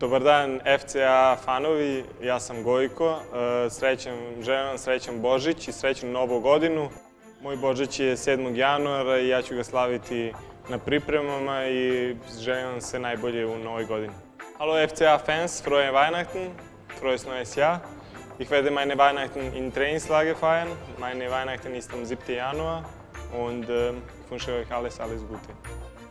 Dobar dan FCA fanovi, ja sam Gojko. Želim vam srećan Božić i srećnu Novu godinu. Moj Božić je 7. januara i ja ću ga slaviti na pripremama i želim vam sve najbolje u Novoj godini. Hallo FCA-Fans, frohe Weihnachten, frohes neues Jahr. Ich werde meine Weihnachten in Trainingslager feiern. Meine Weihnachten ist am 7. Januar und ich wünsche euch alles Gute.